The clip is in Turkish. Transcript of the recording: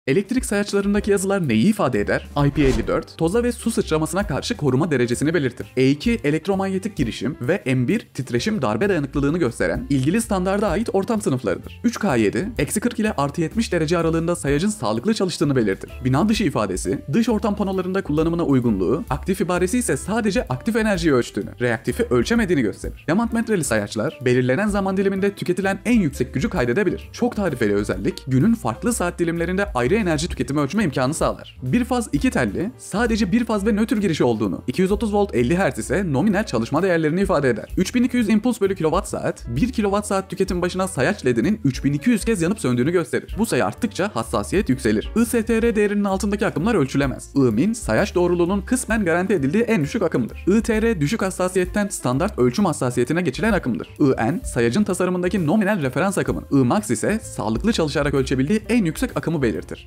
Elektrik sayaçlarındaki yazılar neyi ifade eder? IP54, toza ve su sıçramasına karşı koruma derecesini belirtir. E2, elektromanyetik girişim ve M1, titreşim darbe dayanıklılığını gösteren ilgili standarda ait ortam sınıflarıdır. 3K7, -40 ile +70 derece aralığında sayacın sağlıklı çalıştığını belirtir. Bina dışı ifadesi, dış ortam panolarında kullanımına uygunluğu, aktif ibaresi ise sadece aktif enerjiyi ölçtüğünü, reaktifi ölçemediğini gösterir. Demant metreli sayaçlar, belirlenen zaman diliminde tüketilen en yüksek gücü kaydedebilir. Çok tarifeli özellik, günün farklı saat dilimlerinde ayrı enerji tüketimi ölçme imkanı sağlar. Bir faz 2 telli, sadece bir faz ve nötr girişi olduğunu, 230 volt 50 Hz ise nominal çalışma değerlerini ifade eder. 3200 impuls bölü kWh, 1 kWh tüketim başına sayaç ledinin 3200 kez yanıp söndüğünü gösterir. Bu sayı arttıkça hassasiyet yükselir. ISTR değerinin altındaki akımlar ölçülemez. I-min, sayaç doğruluğunun kısmen garanti edildiği en düşük akımdır. ITR, düşük hassasiyetten standart ölçüm hassasiyetine geçilen akımdır. IN, sayacın tasarımındaki nominal referans akımın. I-max ise sağlıklı çalışarak ölçebildiği en yüksek akımı belirtir.